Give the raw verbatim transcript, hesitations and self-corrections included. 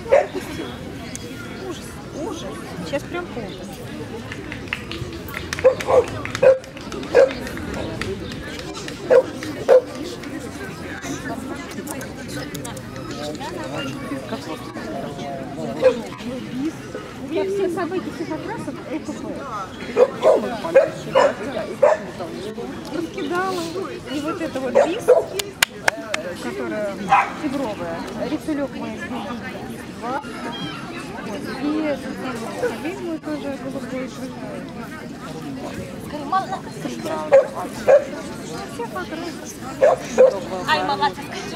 Ужас, ужас. Сейчас прям полностью. У меня все собаки всех окрасов ЭКП. Раскидала. И вот это вот бис, которая тигровая. Рисулек мой из два. И этот самый собель мой тоже голубой. Ай, мама,